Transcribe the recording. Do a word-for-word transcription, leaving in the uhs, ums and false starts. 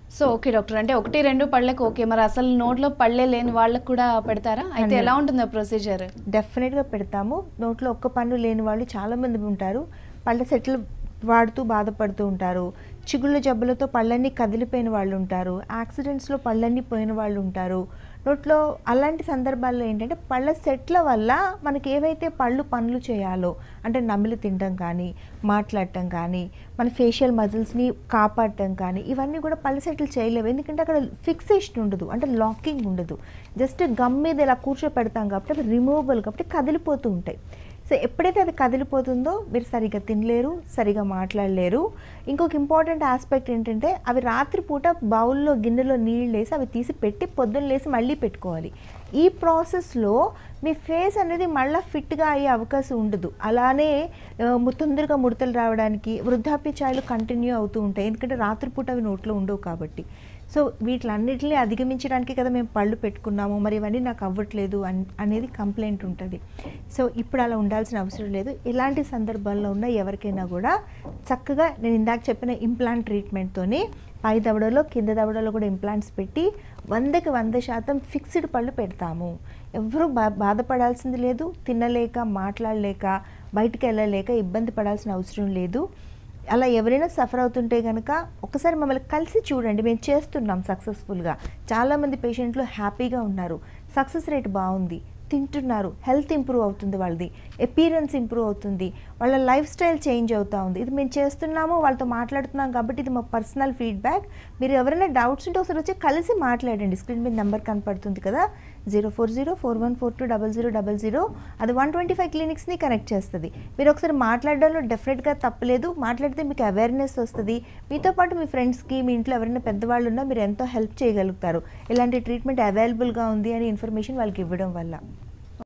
So okay doctor, అంటే ఒకటి రెండు పళ్ళకి ఓకే, మరి అసలు నోట్లో పళ్ళే లేని వాళ్ళకి కూడా పెడతారా? అయితే ఎలా ఉంటుంది ఆ ప్రొసీజర్? డెఫినెట్గా పెడతాము. నోట్లో ఒక్క పన్ను లేని వాళ్ళు చాలామంది ఉంటారు. పళ్ళ సెట్లు వాడుతూ బాధపడుతూ ఉంటారు. చిగుళ్ళ జబ్బులతో పళ్ళన్నీ కదిలిపోయిన వాళ్ళు ఉంటారు. యాక్సిడెంట్స్లో పళ్ళన్నీ పోయిన వాళ్ళు ఉంటారు. నోట్లో అలాంటి సందర్భాల్లో ఏంటంటే పళ్ళ సెట్ల వల్ల మనకి ఏవైతే పళ్ళు పనులు చేయాలో, అంటే నమిలి తినడం కానీ, మాట్లాడటం కానీ, మన ఫేషియల్ మజిల్స్ని కాపాడటం కానీ, ఇవన్నీ కూడా పళ్ళ సెట్లు చేయలేవు. ఎందుకంటే అక్కడ ఫిక్సేషన్ ఉండదు, అంటే లాకింగ్ ఉండదు. జస్ట్ గమ్ మీద ఇలా కూర్చోపెడతాం కాబట్టి అవి రిమూవబుల్ కాబట్టి కదిలిపోతూ ఉంటాయి. సో ఎప్పుడైతే అది కదిలిపోతుందో మీరు సరిగా తినలేరు, సరిగా మాట్లాడలేరు. ఇంకొక ఇంపార్టెంట్ ఆస్పెక్ట్ ఏంటంటే అవి రాత్రిపూట బౌల్లో గిన్నెలో నీళ్ళు వేసి అవి తీసి పెట్టి పొద్దున్న లేసి మళ్ళీ పెట్టుకోవాలి. ఈ ప్రాసెస్లో మీ ఫేస్ అనేది మళ్ళీ ఫిట్గా అయ్యే అవకాశం ఉండదు. అలానే తొందరగా ముడతలు రావడానికి వృద్ధాప్య ఛాయలు కంటిన్యూ అవుతూ ఉంటాయి, ఎందుకంటే రాత్రిపూట అవి నోట్లో ఉండవు కాబట్టి. సో వీటిలన్నిటిని అధిగమించడానికి కదా మేము పళ్ళు పెట్టుకున్నాము, మరి ఇవన్నీ నాకు అవ్వట్లేదు అన్ అనేది కంప్లైంట్ ఉంటుంది. సో ఇప్పుడు అలా ఉండాల్సిన అవసరం లేదు. ఇలాంటి సందర్భాల్లో ఉన్న ఎవరికైనా కూడా చక్కగా నేను ఇందాక చెప్పిన ఇంప్లాంట్ ట్రీట్మెంట్తోని పై దవడలో కింద దవడలో కూడా ఇంప్లాంట్స్ పెట్టి వందకి వంద శాతం ఫిక్స్డ్ పళ్ళు పెడతాము. ఎవరూ బా బాధపడాల్సింది లేదు. తినలేక, మాట్లాడలేక, బయటికి వెళ్ళలేక ఇబ్బంది పడాల్సిన అవసరం లేదు. అలా ఎవరైనా సఫర్ అవుతుంటే కనుక ఒకసారి మమ్మల్ని కలిసి చూడండి, మేము చేస్తున్నాం సక్సెస్ఫుల్గా. చాలామంది పేషెంట్లు హ్యాపీగా ఉన్నారు, సక్సెస్ రేట్ బాగుంది, తింటున్నారు, హెల్త్ ఇంప్రూవ్ అవుతుంది, వాళ్ళది అపీరెన్స్ ఇంప్రూవ్ అవుతుంది, వాళ్ళ లైఫ్ స్టైల్ చేంజ్ అవుతూ ఉంది. ఇది మేము చేస్తున్నాము, వాళ్ళతో మాట్లాడుతున్నాం కాబట్టి ఇది మా పర్సనల్ ఫీడ్బ్యాక్. మీరు ఎవరైనా డౌట్స్ ఉంటే ఒకసారి వచ్చి కలిసి మాట్లాడండి. స్క్రీన్ మీద నెంబర్ కనపడుతుంది కదా, zero four zero four one four two double zero double zero అది వన్ ట్వంటీ ఫైవ్ క్లినిక్స్ని కనెక్ట్ చేస్తుంది. మీరు ఒకసారి మాట్లాడడంలో డెఫినెట్గా తప్పలేదు. మాట్లాడితే మీకు అవేర్నెస్ వస్తుంది. మీతో పాటు మీ ఫ్రెండ్స్కి, మీ ఇంట్లో ఎవరైనా పెద్దవాళ్ళు ఉన్నా మీరు ఎంతో హెల్ప్ చేయగలుగుతారు. ఇలాంటి ట్రీట్మెంట్ అవైలబుల్గా ఉంది అని ఇన్ఫర్మేషన్ వాళ్ళకి ఇవ్వడం వల్ల.